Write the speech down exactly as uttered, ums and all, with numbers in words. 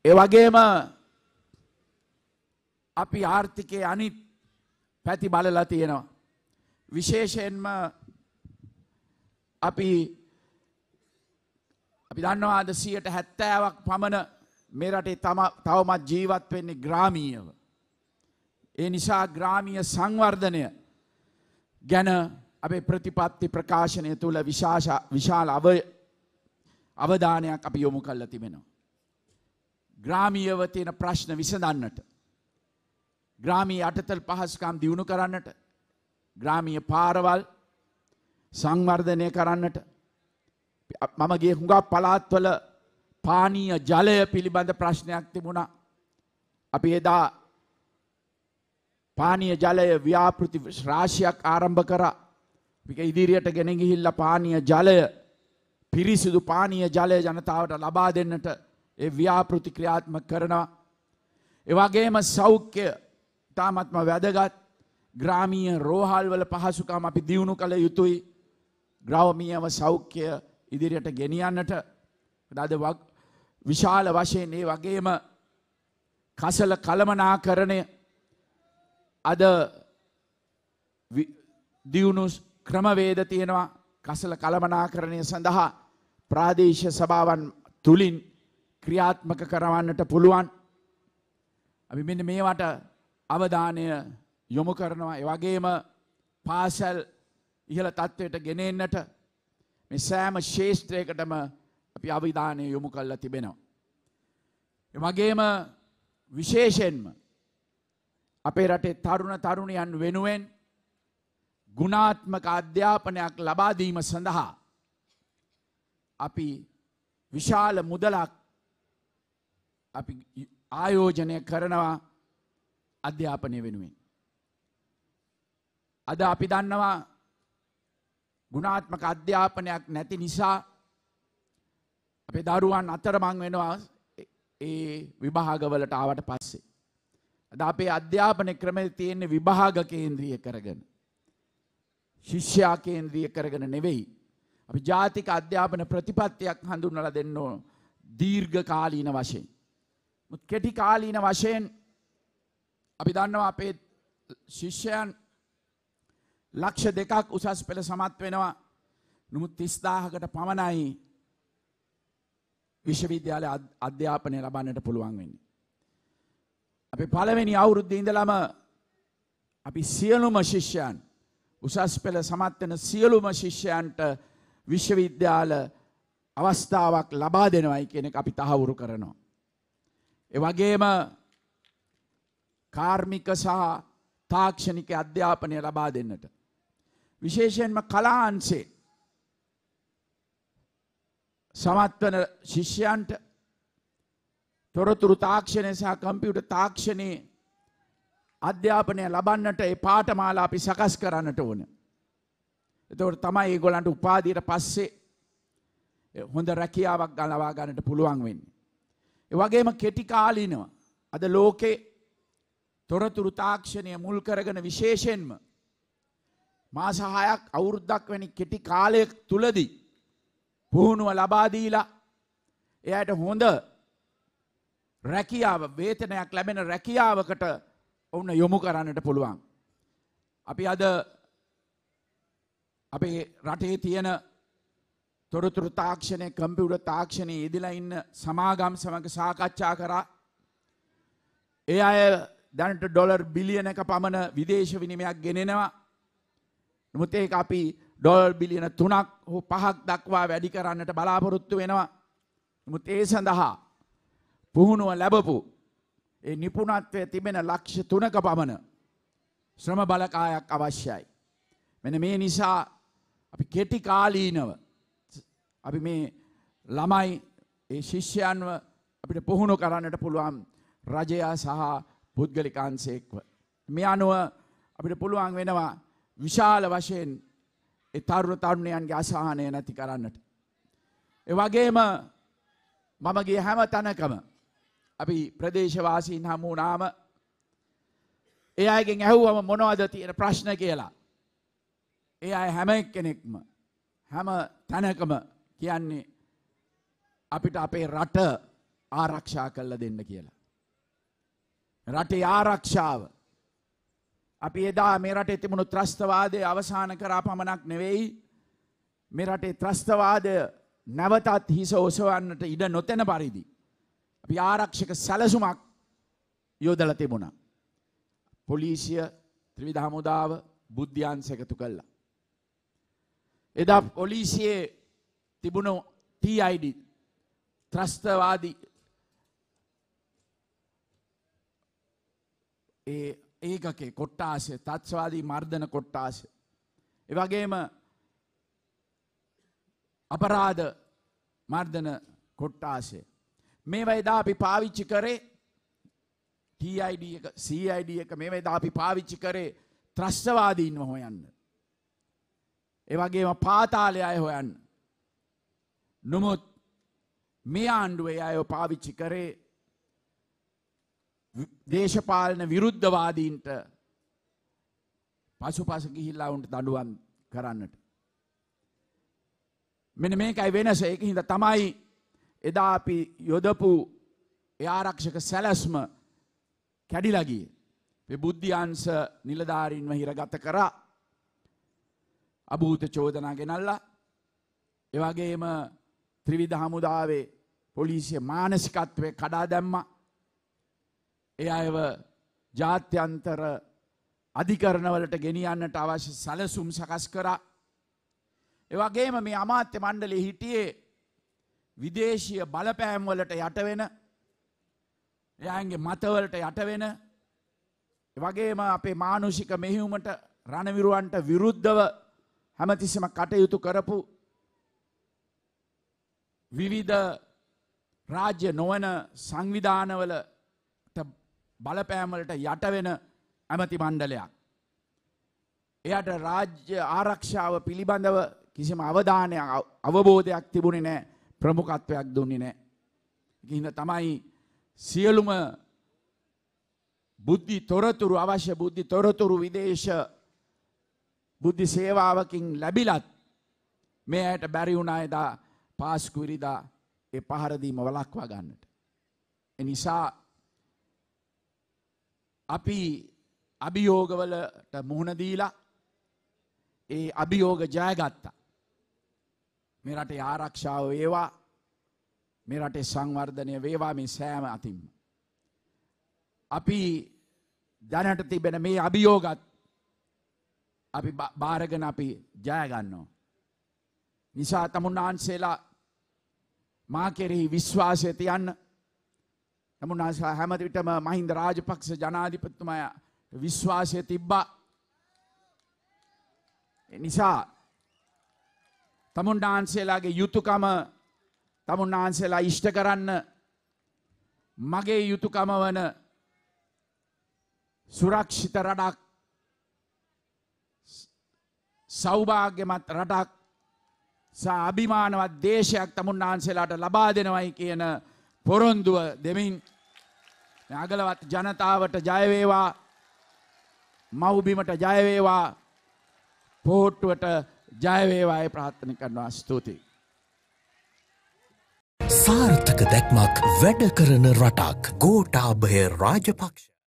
ඒ වගේම අපි ආර්ථිකයේ අනිත් පැති බලලා තියෙනවා. විශේෂයෙන්ම අපි අපි දන්නවා අද සියයට හැත්තෑවක් පමණ මේ රටේ තවමත් ජීවත් වෙන්නේ ග්‍රාමීයව. ඒ නිසා ග්‍රාමීය සංවර්ධනය ගැන අපේ ප්‍රතිපත්ති ප්‍රකාශනය තුළ විශාල අවධානයක් අපි යොමු කරලා තිබෙනවා. ග්‍රාමීයව තියෙන ප්‍රශ්න විසඳන්නට, ග්‍රාමීය අටතල් පහසුකම් දියුණු කරන්නට, ග්‍රාමීය පාරවල් සංවර්ධනය කරන්නට, මම ගිය හුඟක් පළාත්වල පානීය ජලය පිළිබඳ ප්‍රශ්නයක් තිබුණා. අපි එදා පානීය ජලය ව්‍යාපෘති රාශියක් ආරම්භ කරා. මේක ඉදිරියට ගෙන ගිහිල්ලා පානීය ජලය, පිරිසිදු පානීය ජලය ජනතාවට ලබා දෙන්නට ඒ ව්‍යාපෘති ක්‍රියාත්මක කරනවා. ඒ වගේම සෞඛ්‍ය තාමත්ම වැදගත්. ග්‍රාමීය රෝහල් වල පහසුකම් අපි දියුණු කළ යුතුයි. ග්‍රාමීයව සෞඛ්‍ය ඉදිරියට ගෙනියන්නට අද විශාල වශයෙන් ඒ වගේම කසල කළමනාකරණය අද දියුණු ක්‍රමවේද තියෙනවා. කසල කළමනාකරණය සඳහා ප්‍රාදේශීය සභාවන් තුලින් ක්‍රියාත්මක කරවන්නට පුළුවන්. අපි මෙන්න මේවට අවධානය යොමු කරනවා. ඒ වගේම පාසල් ඉහළ තත්ත්වයට ගෙනෙන්නට මේ සෑම ශේෂ්ත්‍රයකටම අපි අවධානය යොමු කරලා තිබෙනවා. ඒ වගේම විශේෂයෙන්ම අපේ රටේ තරුණ තරුණියන් වෙනුවෙන් ගුණාත්මක අධ්‍යාපනයක් ලබා දීම සඳහා අපි විශාල මුදලක් අපි ආයෝජනය කරනවා අධ්‍යාපනය වෙනුවෙන්. අද අපි දන්නවා ගුණාත්මක අධ්‍යාපනයක් නැති නිසා අපේ දරුවන් අතරමං වෙනවා ඒ විභාගවලට ආවට පස්සේ. අද අපේ අධ්‍යාපන ක්‍රමයේ තියෙන විභාග කේන්ද්‍රීය කරගෙන, ශිෂ්‍යයා කේන්ද්‍රීය කරගෙන නෙවෙයි. අපි ජාතික අධ්‍යාපන ප්‍රතිපත්තියක් හඳුන්වලා දෙන්න ඕන දීර්ඝ කාලීන වශයෙන්. මුත් කෙටි කාලීන වශයෙන් අපි දන්නවා අපේ ශිෂ්‍යයන් ලක්ෂ දෙකක් උසස් පෙළ සමත් වෙනවා. නමුත් තිස් දාහකට පමණයි විශ්වවිද්‍යාල අධ්‍යාපනය ලබන්නට පුළුවන් වෙන්නේ. අපි පළවෙනි අවුරුද්දේ ඉඳලම අපි සියලුම ශිෂ්‍යයන්, උසස් පෙළ සමත් වෙන සියලුම ශිෂ්‍යයන්ට විශ්වවිද්‍යාල අවස්ථාවක් ලබා දෙනවයි කියන එක අපි තහවුරු කරනවා. ඒ වගේම කාර්මික සහ තාක්ෂණික අධ්‍යාපනය ලබා දෙන්නට, විශේෂයෙන්ම කලා අංශේ සමත් වන ශිෂ්‍යයන්ට තොරතුරු තාක්ෂණය සහ කම්පියුටර් තාක්ෂණයේ අධ්‍යාපනය ලබන්නට ඒ පාඨමාලා අපි සකස් කරන්නට ඕන. එතකොට තමයි ඒගොල්ලන්ට උපාධියට පස්සේ හොඳ රැකියාවක් ලබා ගන්නට පුළුවන් වෙන්නේ. ඒ වගේම කෙටි කාලීනව අද ලෝකේ තොරතුරු තාක්ෂණය මුල් කරගෙන විශේෂයෙන්ම මාස හයක් අවුරුද්දක් වැනි කෙටි කාලයක් තුලදී පුහුණුව ලබා දීලා එයාට හොඳ රැකියාව, වේතනයක් ලැබෙන රැකියාවකට ඔවුන් යොමු කරන්නට පුළුවන්. අපි අද අපේ රටේ තියෙන තොරතුරු තාක්ෂණය, කම්පියුටර් තාක්ෂණයේ යෙදලා ඉන්න සමාගම් සමග සාකච්ඡා කරා. ඒ අය දැනට ඩොලර් බිලියනක පමණ විදේශ විනිමයක් ගෙනෙනවා. නමුත් ඒක අපි ඩොලර් බිලියන තුනක් හෝ පහක් දක්වා වැඩි කරන්නට බලාපොරොත්තු වෙනවා. නමුත් ඒ සඳහා පුහුණුව ලැබපු ඒ නිපුණත්වයේ තිබෙන ලක්ෂ තුනක පමණ ශ්‍රම බලකායක් අවශ්‍යයි. මෙන්න මේ නිසා අපි කෙටි කාලීනව අපි මේ ළමයි, ඒ ශිෂ්‍යයන්ව අපිට පුහුණු කරන්නට පුළුවන් රජය සහ පුද්ගලිකාංශයක්ව. මේ අනුව අපිට පුළුවන් වෙනවා විශාල වශයෙන් ඒ තරුණ තරුණියන්ගේ අසහනය නැති කරන්නට. ඒ වගේම මම ගිය හැම තැනකම අපි ප්‍රදේශවාසීන් හමු වුණාම ඒ අයගෙන් ඇහුවම මොනවද තියෙන ප්‍රශ්න කියලා. ඒ අය හැම කෙනෙක්ම හැම තැනකම කියන්නේ අපිට අපේ රට ආරක්ෂා කරලා දෙන්න කියලා. රටේ ආරක්ෂාව අපි එදා මේ රටේ තිබුණු ත්‍රස්තවාදය අවසන් කරා පමණක් නෙවෙයි මේ රටේ ත්‍රස්තවාදය නැවතත් හිස ඔසවන්නට ඉඩ නොතැන පරිදි අපි ආරක්ෂක සැලසුමක් යොදලා තිබුණා. පොලිසිය, ත්‍රිවිධ හමුදාව, බුද්ධ්‍යංශ එකතු කළා. එදා පොලිසියේ තිබුණු ටී අයි ඩී ත්‍රස්තවාදී ඒ ඒකකේ කොට්ටාසය, තත්ස්වාදී මර්ධන කොට්ටාසය, ඒ වගේම අපරාධ මර්ධන කොට්ටාසය, මේවා එදා අපි පාවිච්චි කරේ ටී අයි ඩී එක, සී අයි ඩී එක, මේවා එදා අපි පාවිච්චි කරේ ත්‍රස්තවාදීන්ව හොයන්න. ඒ වගේම පාතාලය අය හොයන්න. නමුත් මේ ආණ්ඩුවේ අය පාවිච්චි කරේ දේශපාලන විරුද්ධවාදීන්ට පසුපස ගිහිල්ලා උන්ට දඬුවම් කරන්නට. මෙන්න මේකයි වෙනස. ඒක හින්දා තමයි එදා අපි යොදපු ඒ ආරක්ෂක සැලැස්ම කැඩිලා ගියේ. මේ බුද්ධ්‍යංශ නිලධාරීන්ව හිරගත කරා. අභූත චෝදනා ගෙනල්ලා. ඒ වගේම ත්‍රිවිධ හමුදාවේ පොලිසිය මානසිකත්වයේ කඩා දැම්මා. ඒ අයව ජාත්‍යන්තර අධිකරණවලට ගෙනියන්නට අවශ්‍ය සැලසුම් සකස් කරා. ඒ වගේම මේ අමාත්‍ය මණ්ඩලයේ හිටියේ විදේශීය බලපෑම් වලට යට වෙන, එයාගේ මතවලට යට වෙන, ඒ වගේම අපේ මානුෂික මෙහෙයුමට රණවිරුවන්ට විරුද්ධව හැමතිස්සෙම කටයුතු කරපු විවිධ රාජ්‍ය නොවන සංවිධානවලට බලපෑම් වලට යට වෙන ඇමති මණ්ඩලයක්. එයාට රාජ්‍ය ආරක්ෂාව පිළිබඳව කිසිම අවධානයක්, අවබෝධයක් තිබුණේ නැහැ, ප්‍රමුඛත්වයක් දුන්නේ නැහැ. ඒකින්ද තමයි සියලුම බුද්ධි තොරතුරු, අවශ්‍ය බුද්ධි තොරතුරු විදේශ බුද්ධි සේවාවකින් ලැබිලත් මේ ඇයට බැරි වුණා එදා පාස්කු ඉරිදා ඒ පහර දීම වළක්වා ගන්නට. ඒ නිසා අපි අභියෝගවලට මුහුණ දීලා ඒ අභියෝග ජයගත්තා. මේ රටේ ආරක්ෂාව වේවා, මේ රටේ සංවර්ධනය වේවා, මේ සෑම අතින්ම. අපි දැනට තිබෙන මේ අභියෝගත් අපි බාරගෙන අපි ජය ගන්නවා. නිසා තමුන්නාන්සේලා මා කෙරෙහි විශ්වාසය තියන්න. තමුන්නාන්සේලා හැම විටම මහින්ද රාජපක්ෂ ජනාධිපතිතුමා විශ්වාසය තිබ්බා. නිසා තමුන්නාන්සේලාගේ යුතුයකම තමුන්නාන්සේලා ඉෂ්ට කරන්න මගේ යුතුයකම වන සුරක්ෂිත රටක්, සෞභාග්‍යමත් රටක් සහ අභිමානවත් දේශයක් තමුන්නාන්සේලාට ලබා දෙනවයි කියන පොරොන්දුව දෙමින් අගලවත් ජනතාවට ජය වේවා, මව්බිමට ජය වේවා, පොහොට්ටුවට ජය වේවායි ප්‍රාර්ථනා කරනවා. ස්තුතියි. සාර්ථක දැක්මක් වැඩ කරන රටක් ගෝඨාභය රාජපක්ෂ.